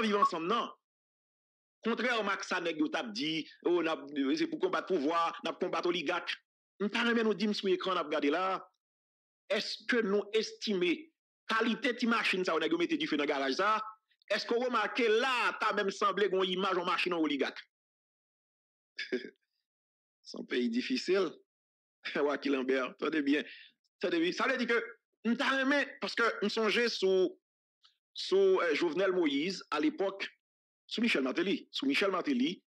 plan vivre ensemble, non. Contrairement à ça, nèg yo t'a dit, oh, c'est pour combattre pouvoir, n'a combattre oligarque. On pas même nous dire sur écran n'a regarder là. Est-ce que nous estimons qualité de machine ça on a mettre du feu dans garage ça? Est-ce qu'on remarque là t'as même semblé qu'on image en machine en oligarque? C'est un pays difficile. Joaquin Lambert, attendez bien. Attendez bien. Ça veut dire que nous t'a aimé parce que nous songeons sous Jovenel Moïse à l'époque sous Michel Martelly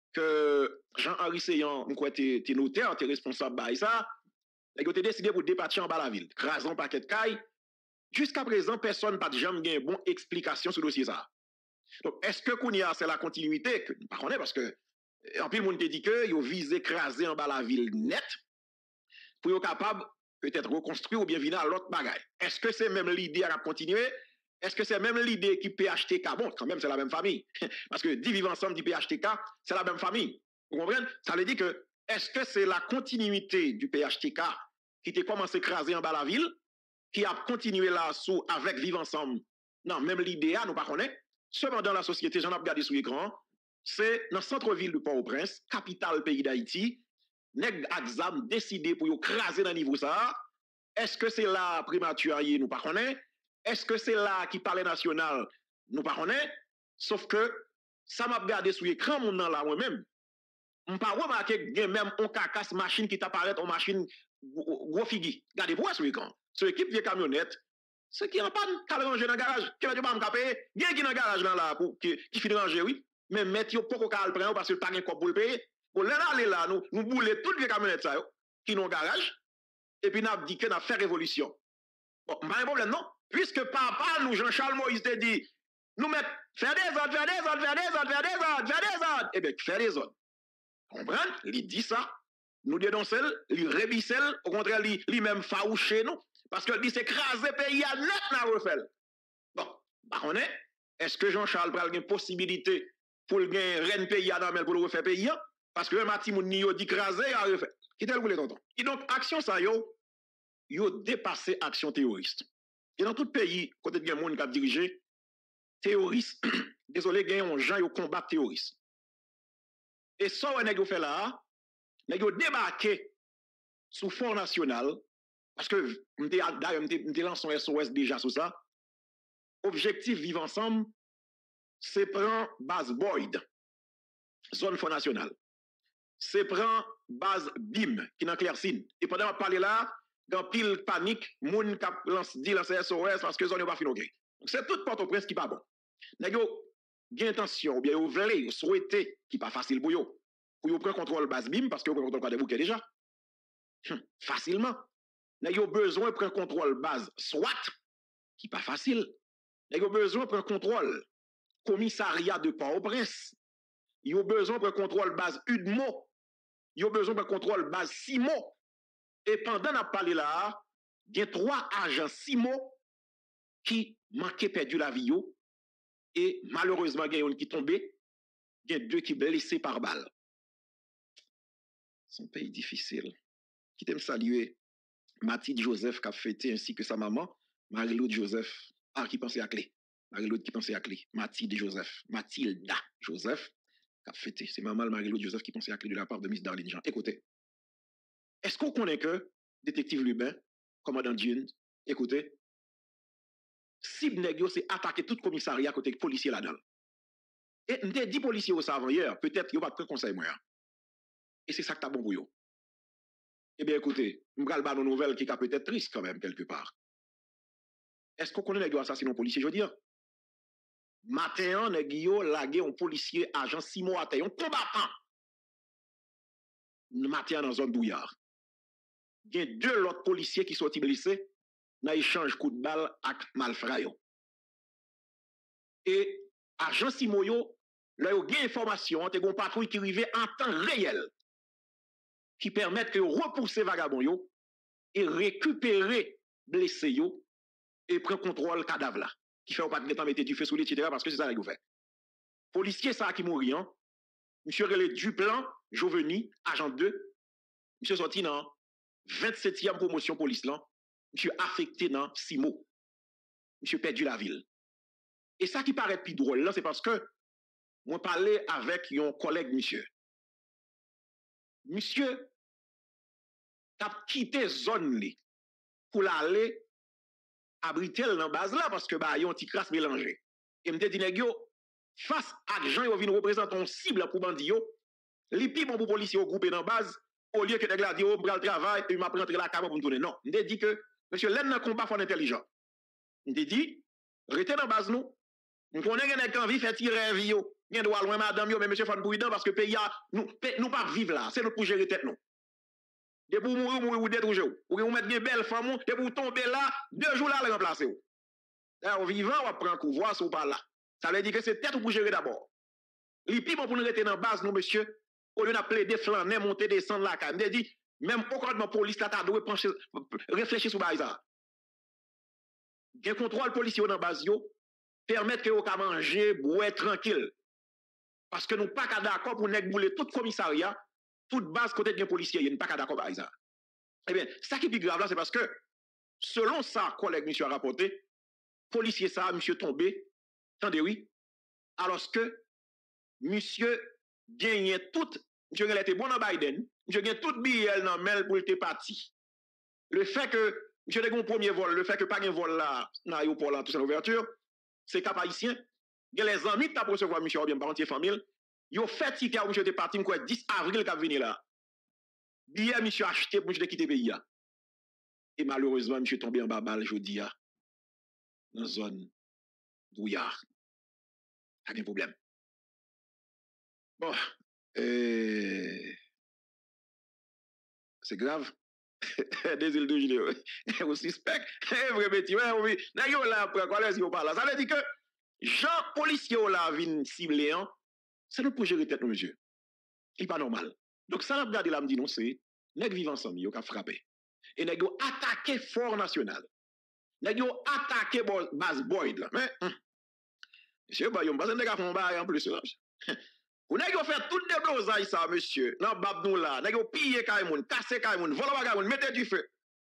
que Jean-Henri Seyan, t'es notaire, t'es responsable de ça, et t'es décidé pour départir en bas la ville, crasant paquet de caille. Jusqu'à présent, personne n'a jamais une bonne explication sur le dossier ça. Donc, est-ce que Kounia, c'est la continuité que nous ne connaissons pas parce que, en plus, le monde te dit que ils visent écraser en bas la ville net pour être capable peut-être reconstruire ou bien venir à l'autre bagaille. Est-ce que c'est même l'idée à continuer? Est-ce que c'est même l'idée qui PHTK? Bon, quand même, c'est la même famille. Parce que dit vivre ensemble, dit PHTK, c'est la même famille. Vous comprenez? Ça veut dire que, est-ce que c'est la continuité du PHTK qui t'a commencé à écraser en bas la ville, qui a continué là sous avec vivre ensemble? Non, même l'idée, nous ne connaissons pas. Cependant, la société, j'en ai regardé sur l'écran, c'est dans le centre-ville de Port-au-Prince, capitale pays d'Haïti, nèg Axam décidé pour écraser dans le niveau ça. Est-ce que c'est là primaturier, nous ne connaissons pas? Est-ce que c'est là qui parle national? Nous ne connaissons pas. Sauf que ça m'a regardé sur l'écran, mon nom là, moi-même. Je n'ai pas remarqué qu'il y a même un cacasse machine qui t'apparaît en machine gros figi. Regardez-vous sur l'écran. Sur l'équipe vieille camionnette, ce qui n'a pas de ranger dans le garage. Qui va pas me caper? Il y a qui dans le garage là, qui finit ranger, oui. Mais mettre yo pas qu'à le prendre parce que pas de quoi pour le payer. Pour l'aller là, nous bouler toutes les camionnettes ça, qui dans le garage. Et puis, nous avons dit que nous avons fait révolution. Bon, pas un problème, non? Puisque papa, nous, Jean-Charles Moïse, te dit, nous mettons, faire des ordres, faire des ordres, faire des ordres, faire des ordres, faire des ordres. Eh bien, faire des ordres. Comprenez? Il dit ça. Nous dénonçons, il rebisse, au contraire, il même faouché nous. Parce que dit, c'est écraser pays à net, n'a refait. Bon, bah, on est. Est-ce que Jean-Charles a une possibilité pour le gagner reine pays à pour le refaire pays? Parce que le Matimoun Nio dit écraser, il a refait. Qui tel vous les tonton? Et donc, action ça, yo dépassé action terroriste. Et dans tout pays, côté de gen moun qui a dirigé, terroriste, désolé, gen yon gens yo combat terroriste. Et ça, on a fait là, on a débarqué sous Fonds national, parce que d'ailleurs, on lancé un SOS déjà sur ça. Objectif vivre ensemble, c'est prendre base Boyd, zone Fonds national. C'est prendre base BIM, qui est dans Claircine. Et pendant qu'on parle là, dans pile panique, moun k'ap dit lancer SOS parce que zone pas fin. Donc c'est toute Port-au-Prince qui pas bon. Nèg yo gen intention ou bien yo vle, yo souhaité qui pas facile pour yo. Pour yo prendre contrôle base BIM parce que yo prend contrôle des bouquets déjà. Facilement. Nèg yo besoin prendre contrôle base SWAT qui pas facile. Nèg yo besoin prendre contrôle commissariat de Port-au-Prince. Yo besoin prendre contrôle base UDMO. Yo besoin prendre contrôle base SIMO. Et pendant qu'on a parlé là, il y a 3 agents SIMO qui manquaient perdu la vie. Et malheureusement, il y a un qui est tombé. Il y a 2 qui sont blessés par balle. C'est un pays difficile. Qui t'aime saluer Mathilde Joseph qui a fêté ainsi que sa maman, Marie-Laude Joseph. Ah, qui pensait à clé. Marie-Laude qui pensait à clé. Mathilda Joseph qui a fêté. C'est maman Marie-Laude Joseph qui pensait à clé de la part de Miss Darlene Jean. Écoutez. Est-ce qu'on connaît que détective Lubin, commandant Dune, écoutez, cible nèg c'est attaquer tout commissariat côté policier là-dedans. Et m'te dit policiers au savant hier, peut-être yo va prendre conseil moi. Et c'est ça que t'as bon pour yo. Eh bien écoutez, m'gal ba nos nouvelles qui est peut-être triste quand même quelque part. Est-ce qu'on connaît nèg assassiné un policier je veux dire? Matin nèg yo lagué un policier agent 6 mois à terre, un combattant. Matin dans zone douillard. Il y a 2 autres policiers qui sont blessés dans l'échange coup de balle avec malfrayo. Et agent Simoyo, là il y a une information, il y a une patrouille qui arrive en temps réel qui permettent de repousser vagabond yo et récupérer blessé yo et prendre contrôle cadavre là qui fait pas de temps mettre du feu sur lui etc. parce que c'est ça qu'il fait. Policier ça qui mourit monsieur relé Duplan Joveni agent 2 monsieur sorti dans 27e promotion police là monsieur affecté dans 6 mots monsieur perdu la ville Et ça qui paraît plus drôle là, c'est parce que moi parlais avec un collègue monsieur. Monsieur a quitté zone li pour l'aller abriter dans base là parce que bah yon petit crasse mélangé. Et me dit nèg yo face à gens yo vinn représenter une cible pour bandi yo, li pi bon pour policier groupé dans base au lieu que nèg la di yo pral travail et m'a rentrer la caméra pour me tourner. Non, me dit que monsieur l'en nan combat fort intelligent. Me dit restez dans base nous. Nous connaissons nèg qui envie faire tirer vie yo. Gen droit loin madame yo mais monsieur faut prudent parce que pays nous pas vivre là, c'est nous pour gérer tête nous. De pour mourir ou détruire ou vous mettre une belle femme de pour tomber là 2 jours là le remplacer ou là au vivant on prend pouvoir sur pas là ça veut dire que c'est tête pour gérer d'abord li pi bon pour nous rester dans base nous monsieur au lieu d'appeler des flanner monter descendre là quand me dit même au commandement police là t'a doit pencher réfléchir sur ça gen contrôle policier dans base yo permettre que vous ka manger boire tranquille parce que nous pas d'accord pour nèg bouler tout commissariat toute base côté de policier, il n'y a pas d'accord avec ça. Eh bien, ça qui est plus grave là, c'est parce que, selon ça, collègue monsieur a rapporté, policier ça, monsieur tombé, attendez oui, alors que monsieur gagnait tout, monsieur était bon dans Biden, monsieur gagnait tout billet dans mail pour être parti. Le fait que monsieur a un premier vol, le fait que pas un vol là, dans l'aéroport là, tout ça, l'ouverture, c'est cap haïtien, il y a les amis qui ont recevoir monsieur bien par entier famille, yo fait ticket où monsieur était parti quoi 10 avril qu'a venu là. Billet monsieur acheté pour monsieur quitter pays là. Et malheureusement monsieur tombé en bas balle jodi a dans zone brouillard. Pas de problème. Bon, c'est grave. Des îles de Gilead. Au suspect, vrai petit, oui. N'a yo là après quoi laisse yo pas là. Ça veut dire que Jean policier là vinn cibler hein. C'est notre projet de tête, monsieur. Il n'est pas normal. Donc, ça, on a regardé là, me dit non, c'est, nèg vivant ensemble, yo ka frappé. Et nèg yo attaqué Fort National. Nèg yo attaqué base Boyd, là. Mais, monsieur, bah, yon pas nèg a font bail en plus, là. Ou nèg yo fait tout déblosage, ça, monsieur. Nan bab nou là. Nèg yo pillé Kaimoun, cassé Kaimoun, volé Kaimoun, mettez du feu.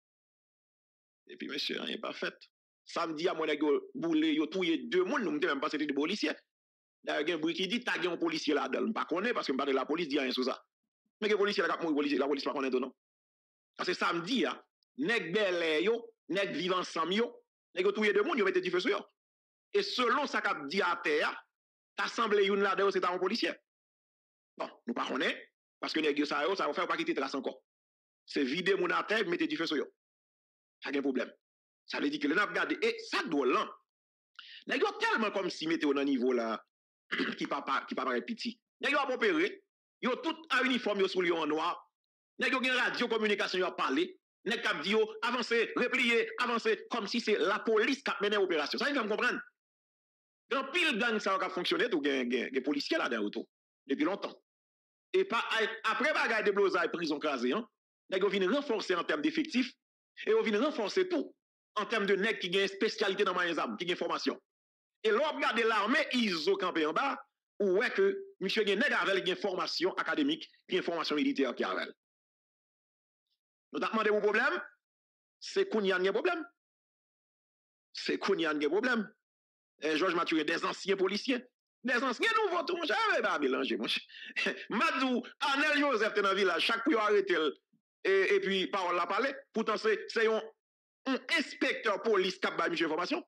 Et puis, monsieur, rien pas fait. Samedi, à mon nèg yo boulé, yo touye 2 moun, nous m'te même pas c'était des policiers. D'ailleurs, il y a un bruit qui dit que tu as un policier là-dedans. Je ne connais pas parce que la police dit rien sur ça. Mais le policier là, la police ne connaît pas non. Parce que samedi, nèg belé yo, nèg vivant ensemble yo, nèg yo touye 2 moun, yo mette du feu sur yo. Et selon ça qu'a dit à terre, t'assemblé une là-dedans, c'est un policier. Bon, nous pas connaît parce que nèg yo ça va faire pas quitter trace encore. C'est vider mon à terre, mettre du feu sur yo. Ça a un problème. Ça veut dire que le n'a regardé et ça doit là. Nèg yo tellement comme si mettez au niveau là qui paraît petit. Nèg yo a opéré, yo tout en uniforme yo sous en noir. Nèg yo gen radio communication yo a parlé, nèg k'ap di yo avancer, replier, avancer comme si c'est la police qui a mené opération. Ça il faut comprendre. Dans pile gang ça a fonctionné tout gen policiers là dans auto depuis longtemps. Et pas après bagay de blosage prison crasé hein. Nèg yo vinn renforcer en termes d'effectifs et yo vinn renforcer tout en termes de nèg qui gen spécialité dans moyens armes, qui gen formation. Et l'on regarde l'armée, ils ont campé en bas, ou est que monsieur gen nèg avec une formation académique, une formation militaire qui avec. Nous avons demandé un problème, c'est qu'on y a un problème. C'est qu'on y a un problème. Georges Mathurin, des anciens policiers, des anciens nouveaux, tout, j'avais pas mélangé, mon cher. Madou, Anel Joseph, dans la village, chaque fois arrêté, et puis, parole la parler, pourtant c'est un inspecteur police qui a ba monsieur information.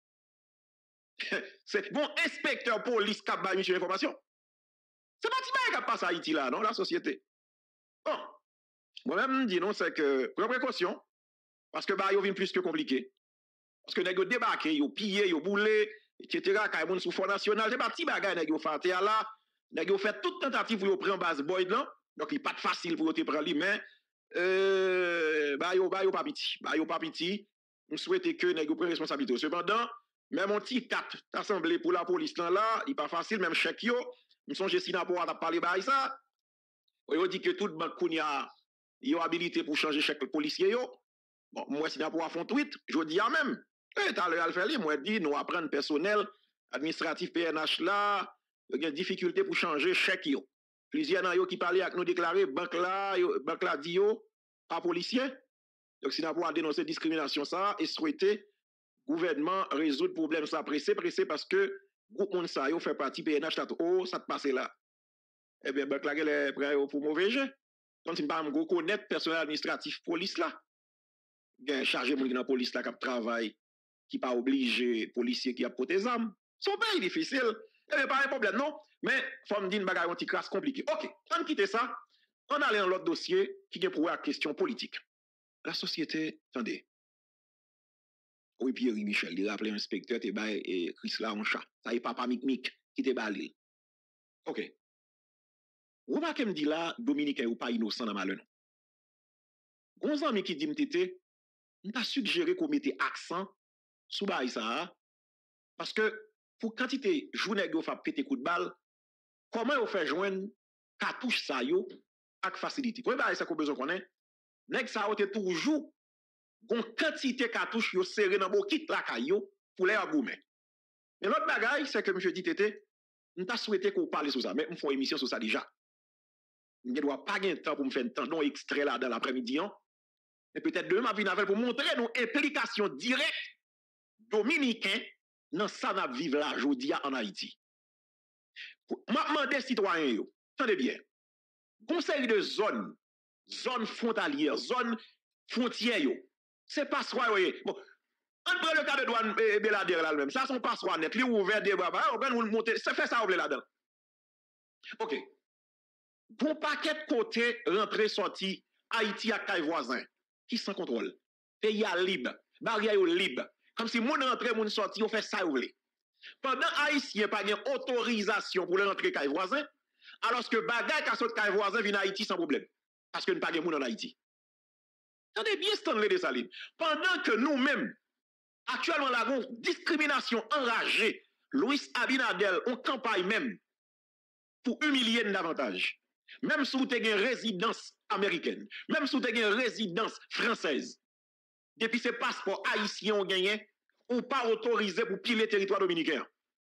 C'est bon inspecteur police qui a ba monsieur information. C'est pas Tibaï qui passe à Haïti là, non, la société. Bon, moi-même, dis non, c'est que, prenez précaution, parce que bah, il vient plus que compliqué. Parce que nèg yo débarqué, yo pillé, yo boulé, etc. Kay moun sous Fort National, c'est pas petit bagay nèg yo fait là, nèg yo fait toute tentative pour yo prendre base Boyd là. Donc il pas facile pour yo te prendre lui mais bah yo pas petit. Bah yo pas petit. On souhaite que nèg yo prenne responsabilité. Cependant, même un petit 4 assemblé pour la police là, il pas facile même chèque yo. Me songe Sinapo a parlé bail ça. Yo dit que toute banque kounya yo habilité pour changer chèque policier yo. Bon, moi Sinapo a font tweet, je dis même. Et t'as le fait moi dit nous apprendre personnel administratif PNH là, il y a des difficultés pour changer chèque yo. Plusieurs nan yo qui parlaient avec nous déclarer banque là dit yo pas policier. Donc Sinapo a dénoncé discrimination ça et souhaité gouvernement résout le problème ça pressé parce que groupe moun sa yo fait partie PNH tatou oh ça te passe là. Eh bien banque là qu'elle est prêt pour mauvais jeu. Comme si pas me connaître personnel administratif police là. Gen chargé moun qui dans police là qui travaille qui pas obligé policier qui a porté des armes. Son pays difficile. Eh bien pas un problème non, mais faut me dire une bagaille un petit crasse compliqué. OK, on quitte ça. On allait dans l'autre dossier qui est pour la question politique. La société, attendez. Oui, Pierre Michel, il rappelé inspecteur, te bay et Chris là en chat. Ça y est, papa Mick qui te balil. OK. Ou pas que me dit là, Dominicain ou pas innocent dans malheur. Gon ami qui dit m'tété, m'ta suggéré qu'on mette accent sous bay ça parce que pour quantité journée yo fa pété coup de balle, comment on fait joindre cartouche ça yo avec facilité. Pour bay ça qu'on besoin connaît. Nèg ça a toujours gon quantité cartouche yo serré dans bokit la kayo pour les agoumen. Mais l'autre bagaille c'est que monsieur dit tété, m'ta souhaité qu'on parle sur ça, mais on fait une émission sur ça déjà. Je ne dois pas gagner de temps pour me faire un temps non extrait là dans l'après-midi. Et peut-être demain, je vais pour montrer nos implications directes dominicaines dans ça qu'on vivre là aujourd'hui en Haïti. Je demande des citoyens, attendez bien, conseil de zone frontalière, zone frontière, c'est pas soit, bon, on prend le cas de douane Belader là même, ça son passoire net, lui ouvert des bras, on va monter, ça fait ça là-dedans. OK. Bon paquet de côté rentrée sortie Haïti à caille voisin qui sans contrôle. Pays à libre, barrière libre. Comme si moun rentre moun sorti on fait ça ou voulez. Pendant haïtien pas gain autorisation pour rentrer caille voisin alors que bagay ka sort caille voisin vient Haïti sans problème parce que nous pas gain moun en Haïti. Attendez bien Stanley Desaline. Pendant que nous-mêmes actuellement la discrimination enragée, Louis Abinadel on campagne même pour humilier davantage. Même si vous avez une résidence américaine, même si vous avez une résidence française, depuis ce passeport haïtien on gagné, ou pas autorisé pour piler le territoire dominicain.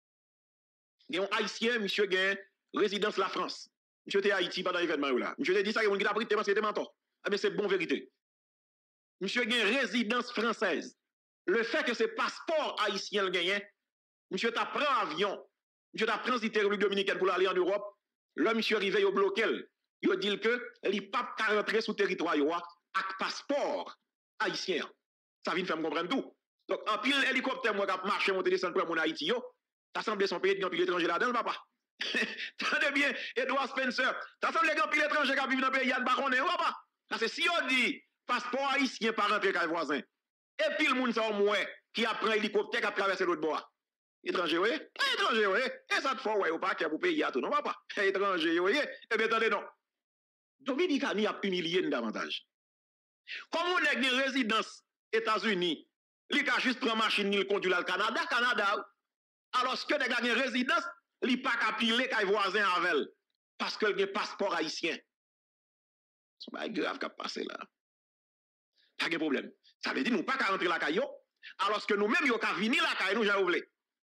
Et un haïtien, monsieur gagne résidence la France. Monsieur était Haïti pendant l'événement là. Monsieur te dit ça, il a pris parce que c'était mentor. Ah mais c'est bon vérité. Monsieur gagne résidence française. Le fait que ce passeport haïtien gagné, monsieur t'a pris avion, monsieur t'a transité République dominicaine pour aller en Europe. Là, monsieur arrivé au bloqué. Il dit que il pas rentrer sous territoire avec passeport haïtien. Ça vient faire me comprendre tout. Donc, en pile hélicoptère, moi, qui marche, monter descendre pour mon Haïti, ça semble son pays de pile étranger là-dedans, papa. Tenez bien, Edward Spencer, ça semble les pile étranger qui vivent dans le pays, Yann Baronne, papa. Parce que si on dit passeport haïtien par rentrer avec voisin, et puis le monde, ça, moi, qui apprend hélicoptère qui a traversé l'autre bord. Étranger, oui. Étranger, oui. Et ça te fait, oui, ou pas, qui a pour payer à tout, non, papa. Étranger, oui. Eh bien, attendez, non. Dominique a humilié davantage. Comme on a une résidence États-Unis, il a juste pris machine, il conduit au Canada, alors que les une résidence, il n'a pas qu'à piler qu'à voisin avec elle, parce qu'il a un passeport haïtien. C'est pas grave qui a passé là. Pas de problème. Ça veut dire que nous pas qu'à rentrer la caillou, alors que nous-mêmes, nous qu'à venir la caillou, nous j'ai oublié.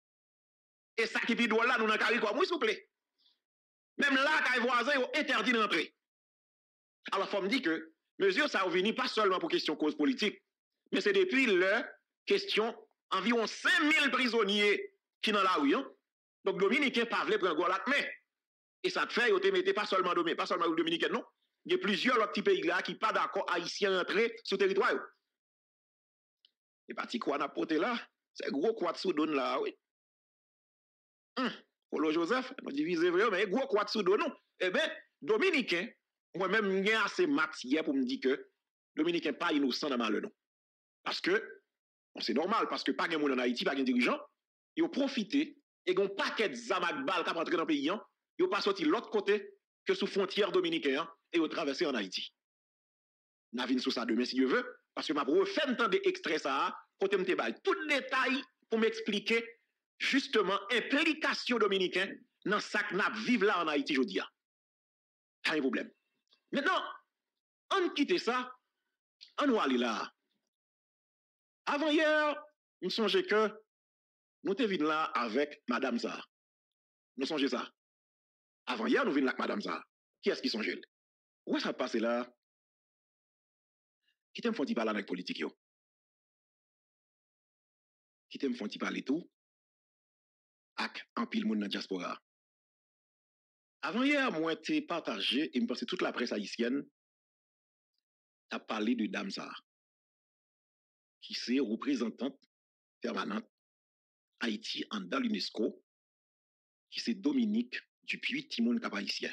Et ça qui est là, nous n'avons qu'à quoi, s'il vous plaît. Même là, quand les voisins ont interdit d'entrer. Alors, il faut me dire que mesure ça venu pas seulement pour question cause politique, mais c'est depuis leur question environ 5000 prisonniers qui sont dans la rue. Donc, Dominicains pas voulu prendre goal mais et ça te fait, ils te pas seulement Dominicains, non. Il y a plusieurs autres petits pays là qui pas d'accord haïtiens entrer sur le territoire. Et parti quoi n'a porté là, c'est gros quoi de Soudan là, oui. Polo Joseph, nous divisons vraiment, mais gros quoi de Soudan, non. Eh bien, Dominicains, moi-même, j'ai assez matière pour me dire que Dominicain pas innocent dans malheur, non. Parce que, bon, c'est normal, parce que pas de monde en Haïti, pas de dirigeant, ils ont profité et ils ont un paquet de zamak bal qui ont rentré dans le pays, ils n'ont pas sorti de l'autre côté que sous frontière dominicaine et ils ont traversé en Haïti. Nous avons sur ça demain si Dieu veut, parce que ma pour faire un temps d'extrait ça, pour te mettre tout le détail pour m'expliquer justement implication dominicaine dans ça que nous vivons là en Haïti aujourd'hui. Pas de problème. Maintenant, on quitte ça, on va aller là. Avant hier, nous songeons que nous étions venus là avec Madame Zah. Nous songeons ça. Avant hier, nous venons là avec Madame Zah. Qui est-ce qui songeait? Où est-ce que ça passe là? Qui t'aime faut parler avec politique yo? qui te me font parler tout, avec un pile monde dans la diaspora. Avant hier, moi, t'ai partagé, et me pense toute la presse haïtienne a parlé de Damsa, qui c'est représentante permanente Haïti en dans l'UNESCO, qui c'est Dominique Dupuis, Timon Cap haïtien.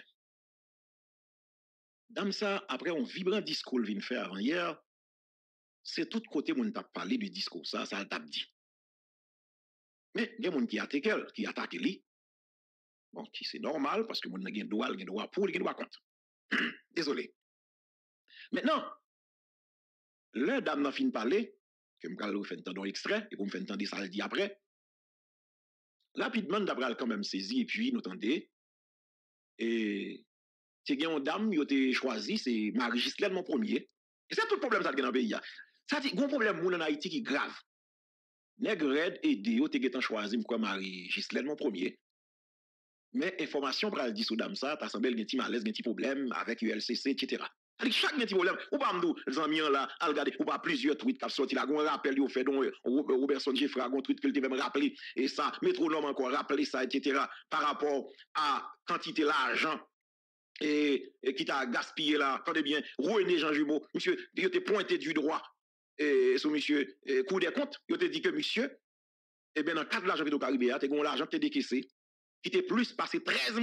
Damsa, après un vibrant discours qu'il vient faire avant hier, c'est tout côté mon t'a parlé du discours, ça t'a dit. Mais il y a des gens qui attaquent lui. Bon, qui c'est normal, parce que mon gen droit pour, gen droit contre. Désolé. Maintenant, le dame n'a fin parler, que je vais faire un extrait, et pour me faire entendre ça le dit après. Rapidement, d'après quand même saisi, et puis nous entendez, et c'est une dame qui a été choisie, c'est Marie-Gislaine mon premier. Et c'est tout le problème ça dans le pays. Ça dit, il y a un problème en Haïti qui est grave. Nèg red et Déo te choisi quoi Marie-Gislaine mon premier. Mais information pour le dire sous dame ça, t'as semblé un petit malaise, un petit problème avec ULCC, etc. Avec chaque petit problème, ou pas m'dou, les amis là, à regarder, ou pas plusieurs tweets qui ont sorti là, on rappelle, il fait donc Robertson Jeffrey, un tweet qu'il devait me rappeler, et ça, métronome encore, rappeler ça, etc. Par rapport à quantité l'argent et qui t'a gaspillé là, attendez bien, René Jean Jumeau, monsieur, il était pointé du droit, et sur monsieur, Cour des comptes, il te dit que monsieur, eh bien, dans le cadre de l'argent Petro-Caribéa, tu as l'argent qui décaissé, qui était plus passé 13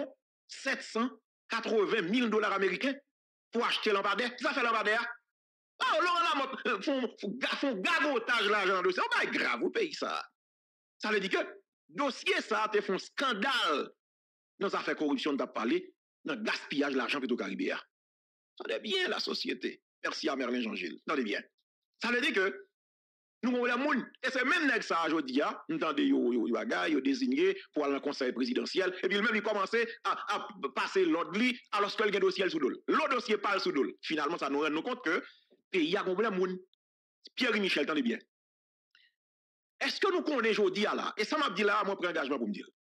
780 000 dollars américains pour acheter lampadaire. Ça fait lampadaire. Oh, Laurent Lamotte, font gagotage l'argent dans le dossier. C'est pas grave, vous payez ça. Ça veut dire que dossier, ça a fait un scandale dans les affaires corruption de parler, dans le gaspillage de l'argent Petro-Caribéa. Ça veut bien la société. Merci à Merlin Jean-Gilles. Ça veut bien. Ça veut dire que nous avons les moun. Et c'est même que ça aujourd'hui, nous entendons yo désigné pour aller dans le conseil présidentiel. Et puis même il commençait à passer l'autre lit alors qu'il y a un dossier sous dol. L'autre dossier parle sous dol. Finalement, ça nous rend compte que le pays a un problème moun. Pierre Michel, attendez bien. Est-ce que nous connaissons aujourd'hui là? Et ça m'a dit là, moi, je prends engagement pour me dire.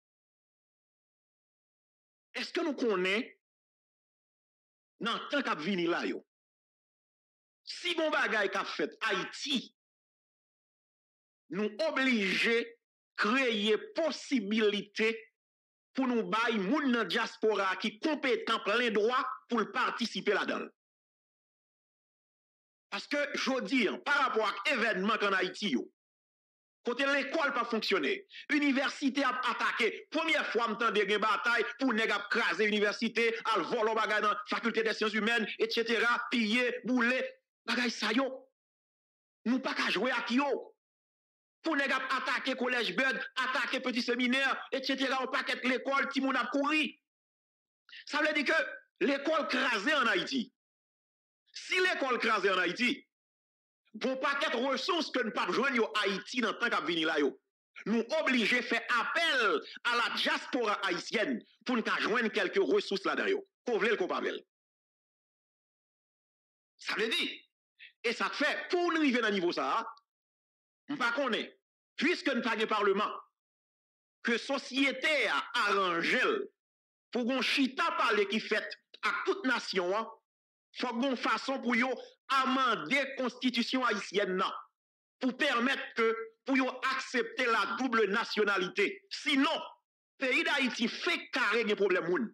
Est-ce que nous connaissons dans le temps qu'a venu là, yo? Si bon bagay qu'a fait Haïti, nous obligés créer possibilité pour nous bailler moun dans diaspora qui compétent plein droit pour participer là-dedans. Parce que je veux dire, par rapport à l'événement qu'en Haïti, côté l'école pas fonctionné, l'université a attaqué, première fois m'entend des bataille pour nèg a craser l'université, al voler bagay dans faculté des sciences humaines, etc., piller, bouler, bagay ça yo. Nous pas qu'à jouer à qui yo. Pour ne pas attaquer collège Bud, attaquer petit séminaire, etc. On paquet l'école, tout le monde a couru. Ça veut dire que l'école crasée en Haïti. Si l'école crasée en Haïti, bon paquet de ressources que nous ne pouvons pas joindre en Haïti dans le temps qu'à venir là, nous obligés à faire appel à la diaspora haïtienne pour nous joindre quelques ressources là-dedans. Pour le coupable. Ça veut dire, et ça fait, pour nous arriver à niveau ça, on ne connaît pas, puisque nous pas parlement, que société a arrangé pour qu'on chita parler qui fait à toute nation, il faut qu'on façon pour yo amender la constitution haïtienne pour permettre que pour yo accepter la double nationalité. Sinon, le pays d'Haïti fait carré des problèmes.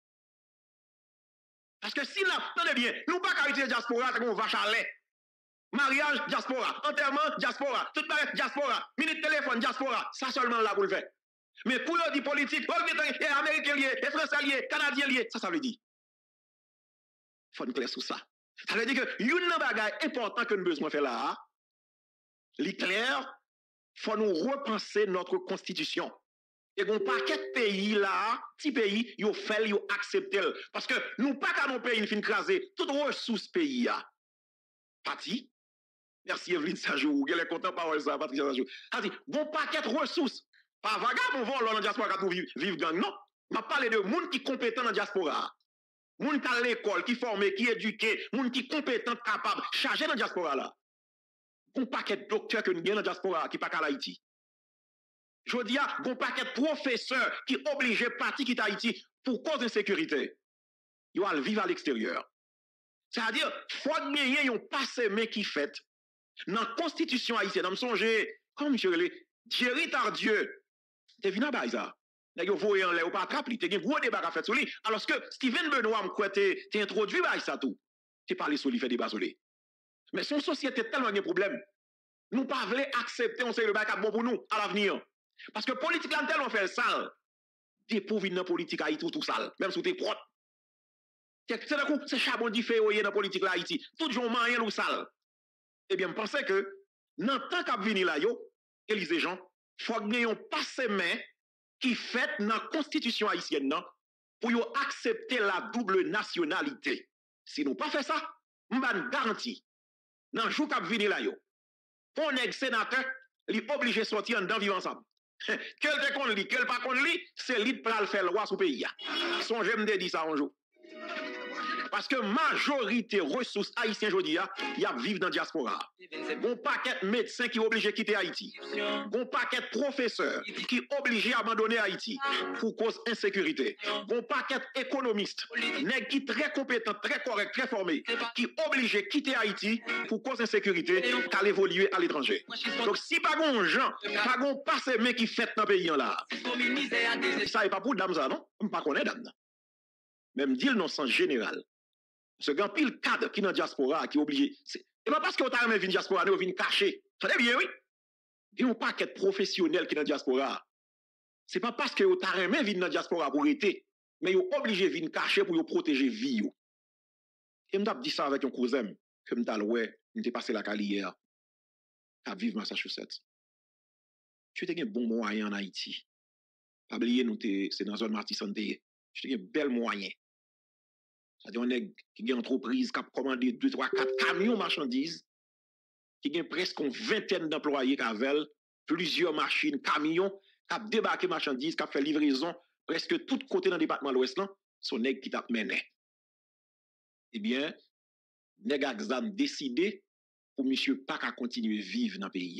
Parce que si là, attendez bien, nous pas qu'à utiliser diaspora, c'est qu'on va chalet. Mariage, diaspora. Enterrement, diaspora. Tout le diaspora. Minute téléphone, diaspora. Ça seulement là pour le faire. Mais pour le dire politique, Américain lié, Français lié, Canadien lié, ça veut dire. Il faut nous clair sur ça. Ça veut dire que une bagage important que nous avons besoin de faire là, l'éclair, il faut nous repenser notre constitution. Et qu'on paquet de pays là, petit pays, ils fait, ils acceptent. Parce que nous pas qu'à nos pays, nous finissons craser toutes ressources pays là. Parti. Merci Evelyne Sajou, elle est content par ça, Patricia Sajou. Parti, bon paquet de ressources. Pas vagabond vol dans la diaspora pour vivre gang, non. Je parle de gens qui sont compétents dans la diaspora. Gens qui à l'école, qui formés, qui éduqués, gens qui sont compétents, capables, chargés dans la diaspora là. Bon paquet de docteurs que nous avons dans la diaspora qui ne sont pas à Haïti. Je dis, bon paquet de professeurs qui sont obligés de partir quitter Haïti pour cause d'insécurité. Ils vont vivre à l'extérieur. C'est-à-dire, il faut gagner un passé qui fait dans la constitution haïtienne. Je me songe, Comme monsieur le Jerry Tardieu, t'es venu à Baïsa. Nèg yo voyé en l'air ou pas attrape li, t'es un gros débat à faire sur lui. Alors que Steven Benoît m'croit t'es introduit Baïsa tout. T'es parlé sur lui fait débat sur lui. Mais son société tellement de problèmes. Nous pas voulons accepter on sait le bac bon pour nous à l'avenir. Parce que politique là tellement fait sale. Des pauvres dans politique Haïti tout sale, même si t'es propre. C'est d'un coup, c'est charbon dit fait dans politique là Haïti. Tout jour moyen ou sale. Eh bien, je pense que dans le temps qu'a venir là yo, Élisée Jean, faut que nous passe main qui fait dans la constitution haïtienne non, pour yo accepter la double nationalité. Si nous pas fait ça, on va garantir dans le jour qu'a venir là yo. On est sénateur, il est obligé de sortir en vivre ensemble. Quel te qu'on lit, quel pas qu'on lit, c'est lui pour le faire loi sur le pays. Songez me dit ça un jour. Parce que majorité ressources haïtiennes aujourd'hui, il y a vivre dans la diaspora. Bon paquet de médecins qui sont obligés de quitter Haïti. Bon paquet de professeurs qui sont obligés d'abandonner Haïti pour cause d'insécurité. Bon paquet d'économistes qui très compétents, très corrects, très formés, qui sont obligés de quitter Haïti pour cause d'insécurité, qu'à évoluer à l'étranger. Donc si pas de gens, pas de passé mais qui fait dans le pays là. Ça n'est pas pour dame ça, non? On ne connaît pas dame. Même dire non sens général. Ce grand pile cadre qui est dans la diaspora, qui est obligé. C'est pas parce que vous avez une diaspora, vous venez cacher. Ça va bien, oui. Il y a un paquet de professionnels qui sont dans la diaspora. C'est pas parce que vous avez une dans la diaspora pour être, mais vous êtes obligé de venir cacher pour protéger la vie. Et je me dit ça avec un cousin, que je me suis passé la carrière à vivre Massachusetts. Tu as un bon moyen en Haïti. Pas oublier, c'est dans la zone Martissante. Tu as un bel moyen. C'est-à-dire, on est qui a une entreprise qui a commandé 2, 3, 4 camions marchandises, qui a presque une vingtaine d'employés qui avaient plusieurs machines, camions, qui a débarqué marchandises, qui a fait livraison presque tout côté dans le département de l'Ouest, son nèg qui t'a mené. Eh bien, nèg a décidé pour monsieur pas qu'à continuer vivre dans le pays.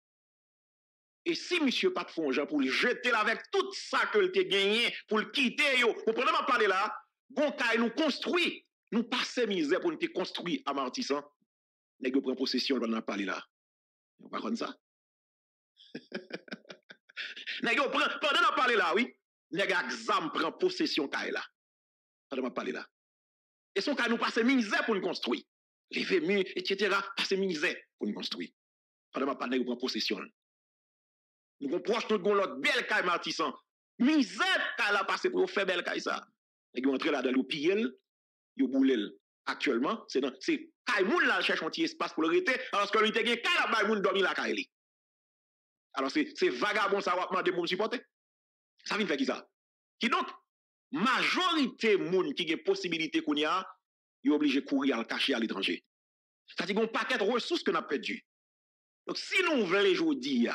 Et si monsieur pas de fond pour le jeter là avec tout ça que le gagné, pour le quitter, vous prenez ma parler là, bon kay nous construit, nous passer misère pour nous construire à Martissan, nèg prend possession on parler là. Vous pas comme ça? Nèg prend pendant on parler là, oui, nèg exam prend possession kay là. Pendant on parler là. Et son kay nous passer misère pour nous construire. Lever mur, etc. passer misère pour nous construire. Pendant on parler nèg prend possession. Nous reproche tout l'autre belle kay Martissan. Misère kay la passer pour faire belle kay ça. Ils ont entré là dans le piller, ils ont boulé. Actuellement, c'est kay moun là cherche un petit espace pour le rester alors que lui te gen kay la bay moun dormi la kay li. Alors c'est vagabond ça va demander pour me supporter. Ça vient faire qui ça? Qui donc majorité moun qui gen possibilité qu'on y a, ils obligé de courir à le cacher à l'étranger. C'est-à-dire qu'on paquet de ressources que n'a perdu. Donc si nous voulons aujourd'hui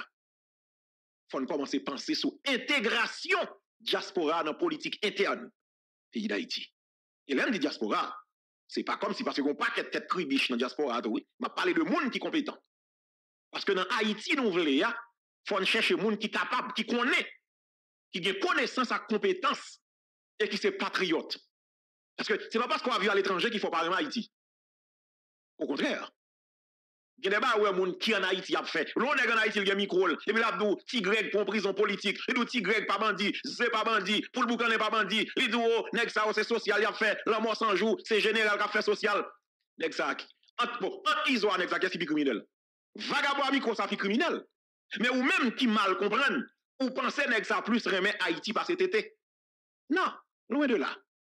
faut commencer à penser sur intégration diaspora dans la politique interne pays d'Haïti. Et l'un des diaspora, c'est pas comme si parce qu'on pas qu'être tête cribiche dans la diaspora, oui, m'a parlé de monde qui est compétent. Parce que dans Haïti, nous voulons, faut chercher monde qui est capable, qui connaît, qui a connaissance à compétence et qui c'est patriote. Parce que c'est pas parce qu'on va vivre à l'étranger qu'il faut parler en Haïti. Au contraire. Il y a des gens qui en Haïti a fait. L'on est en Haïti, il y a un micro. Et puis là, petit grec pour prison politique. Et puis petit grec pas bandit. C'est pas bandit. Pour le boucan n'est pas bandit. Il dit, oh, nèg ça, c'est social, il a fait. La mort sans jour, c'est général qui a fait social. Nèg ça, entre iso, nèg ça, qu'est-ce qui est criminel? Vagabond à micro, ça fait criminel. Mais ou même qui mal comprennent, ou pensez nèg ça plus remet Haïti par cet été. Non, loin de là.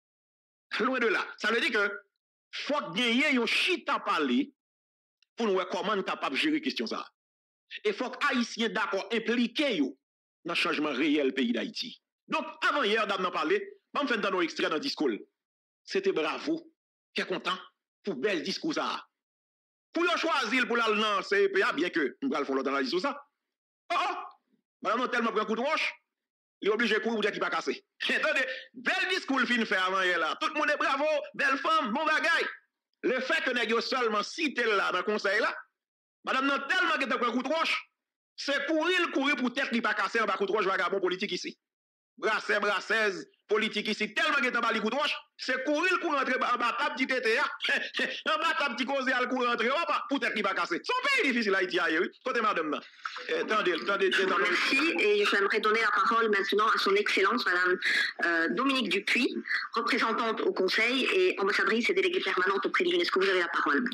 Loin de là. Ça veut dire que, faut gagner un chita parler pour nous voir comment nous capable de gérer la question ça. Et il faut que les Haïtiens d'accord impliqués dans le changement réel du pays d'Haïti. Donc, avant hier, d'en parler, je vais faire un extrait dans le discours. C'était bravo, qui est content pour bel discours ça. Pour choisir pour aller dans le CEPA, bien que nous allons faire l'autre analyse sur ça. Oh, madame, tellement pris un coup de roche, il est obligé de courir pour dire qu'il va casser. Attendez, bel discours fin fait avant hier là. Tout le monde est bravo, belle femme, bon bagaille. Le fait que nous seulement cité là dans le conseil là, madame non tellement que tu as un coup de roche, c'est courir pour tête qui pas casser en bas coup de roche vagabond politique ici. brassaise, politique ici, tellement que t'as pas les coups de roche, c'est courir pour rentrer en bas, table petit tété, en bas, table petit causé, à pour rentrer, pour tête qui va casser. C'est un pays difficile, Haïti, ailleurs, côté madame. Attendez. Merci, et j'aimerais donner la parole maintenant à son Excellence, Madame Dominique Dupuis, représentante au Conseil et ambassadrice et déléguée permanente auprès de l'UNESCO. Vous avez la parole.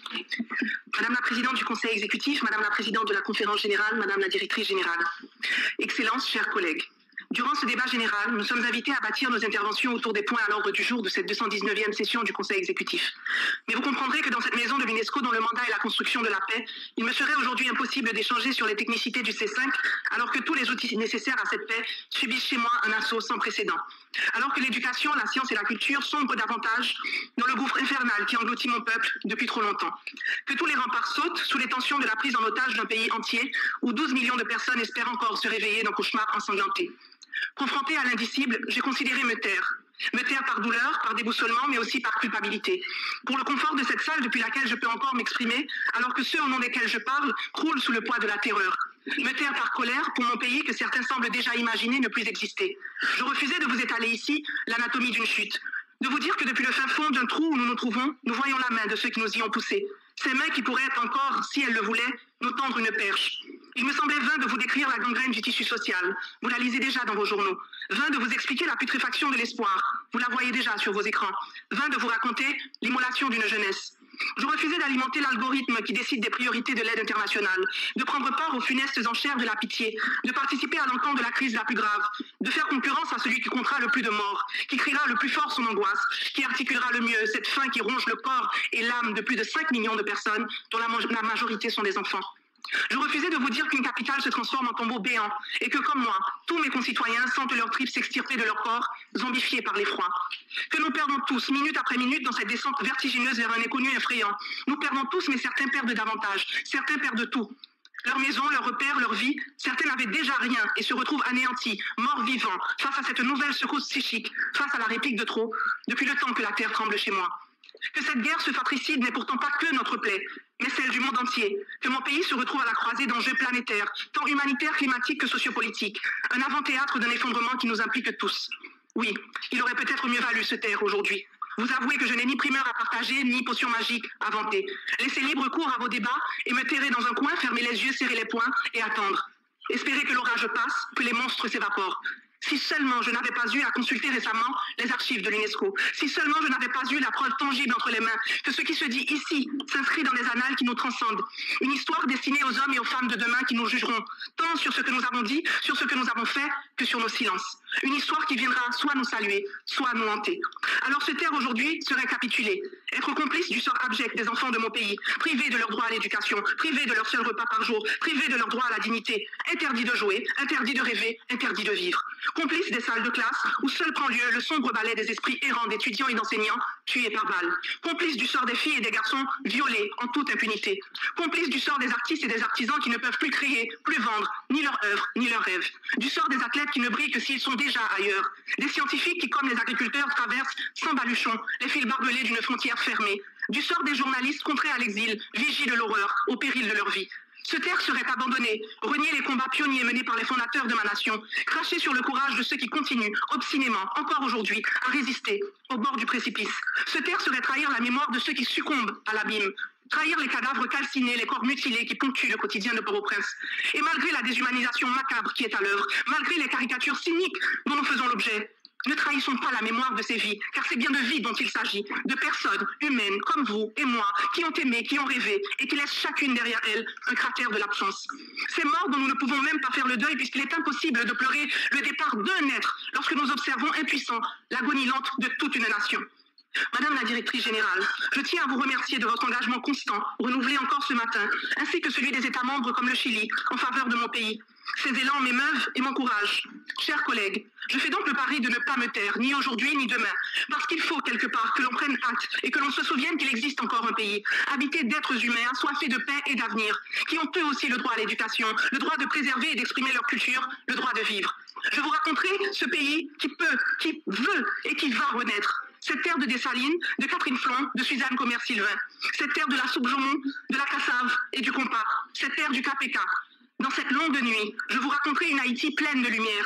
Madame la Présidente du Conseil exécutif, Madame la Présidente de la Conférence générale, Madame la Directrice générale. Excellences, chers collègues. Durant ce débat général, nous sommes invités à bâtir nos interventions autour des points à l'ordre du jour de cette 219e session du Conseil exécutif. Mais vous comprendrez que dans cette maison de l'UNESCO, dont le mandat est la construction de la paix, il me serait aujourd'hui impossible d'échanger sur les technicités du C5, alors que tous les outils nécessaires à cette paix subissent chez moi un assaut sans précédent. Alors que l'éducation, la science et la culture sombrent davantage dans le gouffre infernal qui engloutit mon peuple depuis trop longtemps. Que tous les remparts sautent sous les tensions de la prise en otage d'un pays entier où 12 millions de personnes espèrent encore se réveiller d'un cauchemar ensanglanté. Confrontée à l'indicible, j'ai considéré me taire. Me taire par douleur, par déboussolement, mais aussi par culpabilité. Pour le confort de cette salle depuis laquelle je peux encore m'exprimer, alors que ceux au nom desquels je parle croulent sous le poids de la terreur. Me taire par colère pour mon pays que certains semblent déjà imaginer ne plus exister. Je refusais de vous étaler ici l'anatomie d'une chute. De vous dire que depuis le fin fond d'un trou où nous nous trouvons, nous voyons la main de ceux qui nous y ont poussés. Ces mains qui pourraient encore, si elles le voulaient, nous tendre une perche. Il me semblait vain de vous décrire la gangrène du tissu social. Vous la lisez déjà dans vos journaux. Vain de vous expliquer la putréfaction de l'espoir. Vous la voyez déjà sur vos écrans. Vain de vous raconter l'immolation d'une jeunesse. Je refusais d'alimenter l'algorithme qui décide des priorités de l'aide internationale, de prendre part aux funestes enchères de la pitié, de participer à l'encan de la crise la plus grave, de faire concurrence à celui qui comptera le plus de morts, qui criera le plus fort son angoisse, qui articulera le mieux cette faim qui ronge le corps et l'âme de plus de 5 millions de personnes, dont la majorité sont des enfants. Je refusais de vous dire qu'une capitale se transforme en tombeau béant et que, comme moi, tous mes concitoyens sentent leurs tripes s'extirper de leur corps, zombifiés par l'effroi. Que nous perdons tous, minute après minute, dans cette descente vertigineuse vers un inconnu effrayant. Nous perdons tous, mais certains perdent davantage. Certains perdent tout. Leur maison, leurs repères, leur vie, certains n'avaient déjà rien et se retrouvent anéantis, morts vivants, face à cette nouvelle secousse psychique, face à la réplique de trop, depuis le temps que la terre tremble chez moi. Que cette guerre, ce fratricide n'est pourtant pas que notre plaie, mais celle du monde entier. Que mon pays se retrouve à la croisée d'enjeux planétaires, tant humanitaires, climatiques que sociopolitiques. Un avant-théâtre d'un effondrement qui nous implique tous. Oui, il aurait peut-être mieux valu se taire aujourd'hui. Vous avouez que je n'ai ni primeur à partager, ni potion magique à vanter. Laissez libre cours à vos débats et me taire dans un coin, fermer les yeux, serrer les poings et attendre. Espérer que l'orage passe, que les monstres s'évaporent. Si seulement je n'avais pas eu à consulter récemment les archives de l'UNESCO, si seulement je n'avais pas eu la preuve tangible entre les mains que ce qui se dit ici s'inscrit dans des annales qui nous transcendent, une histoire destinée aux hommes et aux femmes de demain qui nous jugeront, tant sur ce que nous avons dit, sur ce que nous avons fait, que sur nos silences. Une histoire qui viendra soit nous saluer, soit nous hanter. Alors se taire aujourd'hui serait capituler, être complice du sort abject des enfants de mon pays, privés de leur droit à l'éducation, privés de leur seul repas par jour, privés de leur droit à la dignité, interdits de jouer, interdits de rêver, interdits de vivre. Complice des salles de classe où seul prend lieu le sombre ballet des esprits errants d'étudiants et d'enseignants tués par balles. Complice du sort des filles et des garçons violés en toute impunité. Complice du sort des artistes et des artisans qui ne peuvent plus créer, plus vendre, ni leurs œuvres, ni leurs rêves. Du sort des athlètes qui ne brillent que s'ils sont déjà ailleurs. Des scientifiques qui, comme les agriculteurs, traversent sans baluchon les fils barbelés d'une frontière fermée. Du sort des journalistes contraints à l'exil, vigiles de l'horreur, au péril de leur vie. Se taire serait abandonner, renier les combats pionniers menés par les fondateurs de ma nation, cracher sur le courage de ceux qui continuent, obstinément, encore aujourd'hui, à résister au bord du précipice. Se taire serait trahir la mémoire de ceux qui succombent à l'abîme, trahir les cadavres calcinés, les corps mutilés qui ponctuent le quotidien de Port-au-Prince. Et malgré la déshumanisation macabre qui est à l'œuvre, malgré les caricatures cyniques dont nous faisons l'objet, ne trahissons pas la mémoire de ces vies, car c'est bien de vies dont il s'agit, de personnes humaines comme vous et moi, qui ont aimé, qui ont rêvé, et qui laissent chacune derrière elles un cratère de l'absence. Ces morts dont nous ne pouvons même pas faire le deuil, puisqu'il est impossible de pleurer le départ d'un être lorsque nous observons impuissants l'agonie lente de toute une nation. Madame la Directrice générale, je tiens à vous remercier de votre engagement constant, renouvelé encore ce matin, ainsi que celui des États membres comme le Chili, en faveur de mon pays. Ces élans m'émeuvent et m'encouragent. Chers collègues, je fais donc le pari de ne pas me taire, ni aujourd'hui ni demain, parce qu'il faut quelque part que l'on prenne acte et que l'on se souvienne qu'il existe encore un pays, habité d'êtres humains, assoiffés de paix et d'avenir, qui ont eux aussi le droit à l'éducation, le droit de préserver et d'exprimer leur culture, le droit de vivre. Je vous raconterai ce pays qui peut, qui veut et qui va renaître. Cette terre de Dessalines, de Catherine Flon, de Suzanne Commerce-Sylvain, cette terre de la soupe Jaumont, de la Cassave et du Compas, cette terre du KPK. Dans cette longue nuit, je vous raconterai une Haïti pleine de lumière,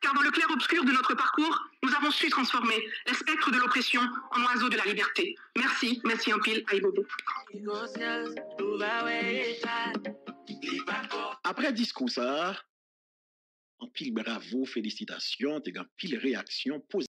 car dans le clair-obscur de notre parcours, nous avons su transformer les spectres de l'oppression en oiseaux de la liberté. Merci, merci en pile, Aïbobo. Après discours ça, en pile bravo, félicitations, t'es en pile réaction positive.